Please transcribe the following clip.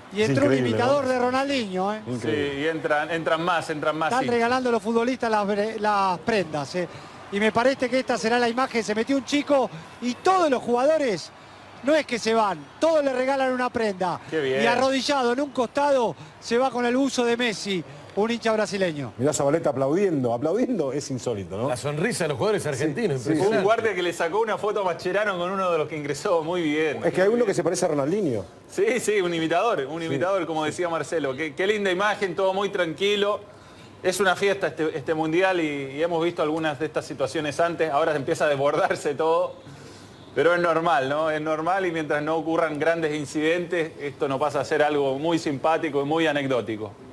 Y entró un imitador, ¿no?, de Ronaldinho, ¿eh? Sí, y entran más. Están regalando a los futbolistas las prendas, ¿eh? Y me parece que esta será la imagen. Se metió un chico y todos los jugadores, no es que se van, todos le regalan una prenda. Qué bien. Y arrodillado en un costado se va con el buzo de Messi, un hincha brasileño. Mirá a Zabaleta aplaudiendo es insólito, ¿no? La sonrisa de los jugadores argentinos, sí, impresionante. Un guardia que le sacó una foto a Mascherano con uno de los que ingresó, muy bien. Es que hay uno que se parece a Ronaldinho. Sí, un imitador, como decía Marcelo. Qué linda imagen, todo muy tranquilo. Es una fiesta este mundial y hemos visto algunas de estas situaciones antes. Ahora empieza a desbordarse todo. Pero es normal, ¿no? Es normal y mientras no ocurran grandes incidentes, esto no pasa a ser algo muy simpático y muy anecdótico.